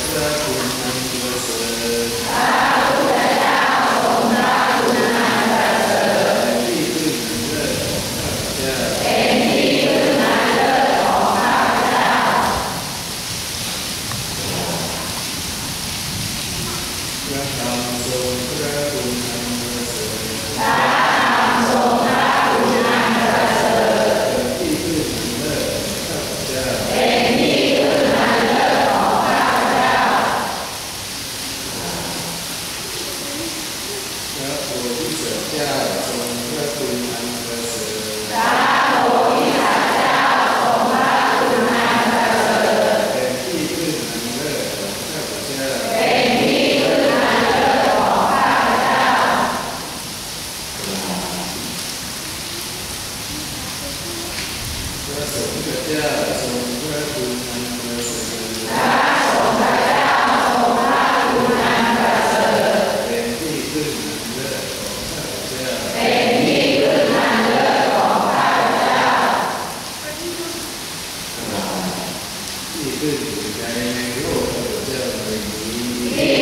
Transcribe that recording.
พระคุณอันประเสริฐพระพุทธเจ้าทรงพระคุณอันประเสริฐเป็นที่พึ่งอันเลิศของข้าพเจ้าเป็นที่พึ่งอันเลิศของข้าพเจ้าพระธรรมทรงพระคุณอันประเสริฐพระธรรมทรงพระคุณอันประเสริฐเป็นที่พึ่งอันเลิศของข้าพเจ้าเป็นที่พึ่งอันเลิศของข้าพเจ้าพระโพธิสัตว์เจ้าทรงพระคุณอันประเสริฐพระโพธิสัตว์เจ้าทรงพระคุณอันประเสริฐเป็นที่พึ่งอันเลิศของข้าพเจ้าเป็นที่พึ่งอันเลิศของข้าพเจ้าพระสงฆ์เจ้าทรงพระคุณอันประเสริฐพระสงฆ์เจ้าทรงพระคุณอันประเสริฐเป็นที่พึ่งอันเลิศของข้าพเจ้าเป็นที่พึ่งอันเลิศของข้าพเจ้าที่พึ่งอยู่ในโลกข้าพเจ้าไม่มีที่